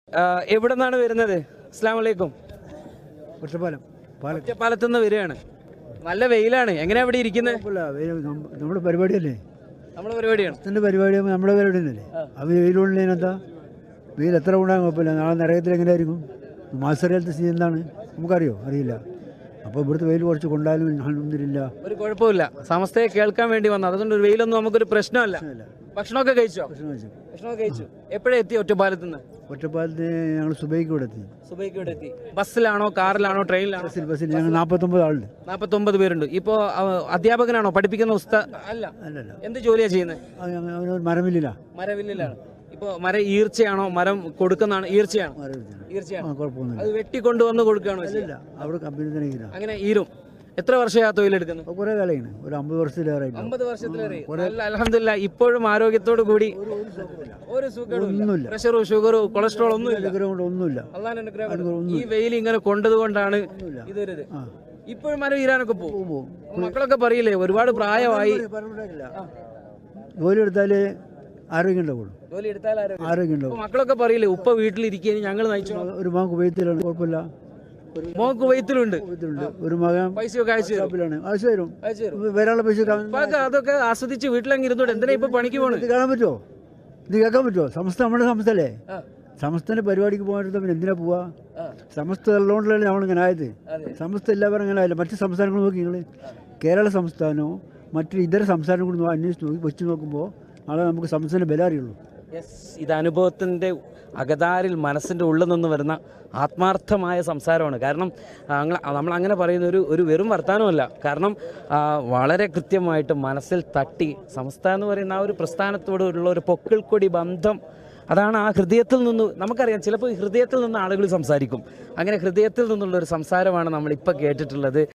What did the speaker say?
എവിടെ നിന്നാണ് വരുന്നത്? അസ്സലാമു അലൈക്കും. ഒറ്റപ്പാലം ഒറ്റപ്പാലത്ത് നിന്ന് വരികയാണ്. നല്ല വെയിലാണ്. എങ്ങനെയാ ഇവിടെ ഇരിക്കുന്നത്? നമ്മുടെ പരിപാടിയല്ലേ, നമ്മളെ പരിപാടിയാണ്. പരിപാടി നമ്മുടെ പരിപാടി തന്നെയല്ലേ. അത് വെയിലുള്ളതിനെന്താ, വെയിൽ എത്ര ഉണ്ടാകും കുഴപ്പമില്ല. നാളെ നരകത്തിൽ എങ്ങനെയായിരിക്കും, മാസറിയാലത്തെ സ്ഥിതി എന്താണ് നമുക്കറിയോ? അറിയില്ല. അപ്പോൾ ഇവിടുത്തെ വെയിൽ കുറച്ച് കൊണ്ടാലും അൽഹംദുലില്ലാ ഒരു കുഴപ്പമില്ല. സമസ്തയെ കേൾക്കാൻ വേണ്ടി വന്നു, അതുകൊണ്ട് ഒരു വെയിലൊന്നും നമുക്കൊരു പ്രശ്നമല്ല. ഭക്ഷണമൊക്കെ കഴിച്ചോ? ഭക്ഷണമൊക്കെ കഴിച്ചു. എപ്പോഴാ എത്തി ഒറ്റപ്പാലത്ത് നിന്ന്? ഒറ്റപ്പാലത്ത് ഞങ്ങൾ സുബൈക്ക് ഇവിടെ എത്തി. സുബൈക്ക് ഇവിടെ എത്തി. ബസ്സിലാണോ കാറിലാണോ ട്രെയിനിലാണോ? ബസ്സിൽ ഞങ്ങൾ 49 ആളുണ്ട്. 49 പേരുണ്ട്. ഇപ്പോൾ അധ്യാപകനാണോ, പഠിപ്പിക്കുന്ന അല്ല. എന്ത് ജോലിയാണ് ചെയ്യുന്നത്? മരമില്ല. മരവില്ലാണ്. ഇപ്പോൾ മരം ഈർച്ചയാണോ, മരം കൊടുക്കുന്നതാണ്? ഈർച്ചയാണ്. കുഴപ്പമൊന്നുമില്ല. അത് വെട്ടിക്കൊണ്ടുവന്ന് കൊടുക്കുകയാണോ? അവിടെ കമ്പനി തന്നെ അങ്ങനെ ഈരും. എത്ര വർഷമാ തൊഴിലെടുക്കുന്നത്? കുറേ കാലമാണ്, ഒരു 50 വർഷത്തിലേറെ. 50 വർഷത്തിലേറെ. അൽഹംദുലില്ലാ, ഇപ്പോഴും ആരോഗ്യത്തോടു കൂടി ഒരു സുഖമില്ല. പ്രഷറും ഷുഗറും കൊളസ്ട്രോൾ ഒന്നുമില്ല. ഈ വെയിൽ ഇങ്ങനെ കൊണ്ടതുകൊണ്ടാണ് ഇത് വരുന്നത്. ഇപ്പോഴും മരം ഈരാനൊക്കെ പോകും. മക്കളൊക്കെ പറയില്ലേ, ഒരുപാട് പ്രായമായി, ജോലി എടുത്താല് ആരോഗ്യം ഉണ്ടാവുള്ളൂ. ആരോഗ്യം ഉണ്ടാവും. മക്കളൊക്കെ പറയില്ലേ, ഉപ്പ വീട്ടിലിരിക്കുകയും ഞങ്ങൾ നയിച്ചു. ഒരു മകൻ കുവൈത്തിലാണ്, കുഴപ്പമില്ല. മോൻ കുവൈത്തിലുണ്ട്. ഒരു മകൻ പൈസയൊക്കെ അയച്ചു തരും. വരാനുള്ള പൈസ അതൊക്കെ ആസ്വദിച്ച് വീട്ടിലങ്ങ് ഇരുന്നോട്ട്. എന്തിനാ ഇപ്പൊ പണിക്ക് പോകണം? ഇത് കാണാൻ പറ്റുമോ, ഇത് കേൾക്കാൻ പറ്റുമോ? സമസ്ത നമ്മുടെ സമസ്തല്ലേ, സമസ്തന്റെ പരിപാടിക്ക് പോകാൻ പിന്നെ എന്തിനാ പോവാ? സമസ്ത ഉള്ളതുകൊണ്ടല്ലേ നമ്മളിങ്ങനെ ആയത്. സമസ്ത എല്ലാവരും അങ്ങനെ ആയില്ല. മറ്റ് സംസ്ഥാനങ്ങൾ നോക്കി നിങ്ങൾ, കേരള സംസ്ഥാനവും മറ്റു ഇതര സംസ്ഥാനങ്ങൾ കൂടി അന്വേഷിച്ച് നോക്കി വെച്ച് നോക്കുമ്പോൾ നാളെ നമുക്ക് സംസ്ഥാനത്തിന്റെ ബലം അറിയുള്ളൂ. ഇത് അനുഭവത്തിൻ്റെ അകതാരിൽ മനസ്സിൻ്റെ ഉള്ളിൽ നിന്ന് വരുന്ന ആത്മാർത്ഥമായ സംസാരമാണ്. കാരണം നമ്മളങ്ങനെ പറയുന്ന ഒരു വെറും വർത്തമാനമല്ല. കാരണം വളരെ കൃത്യമായിട്ട് മനസ്സിൽ തട്ടി സമസ്ത എന്ന് പറയുന്ന ആ ഒരു പ്രസ്ഥാനത്തോടുള്ള ഒരു പൊക്കിൾക്കൊടി ബന്ധം, അതാണ് ആ ഹൃദയത്തിൽ നിന്ന്. നമുക്കറിയാം, ചിലപ്പോൾ ഹൃദയത്തിൽ നിന്ന് ആളുകൾ സംസാരിക്കും. അങ്ങനെ ഹൃദയത്തിൽ നിന്നുള്ള ഒരു സംസാരമാണ് നമ്മളിപ്പോൾ കേട്ടിട്ടുള്ളത്.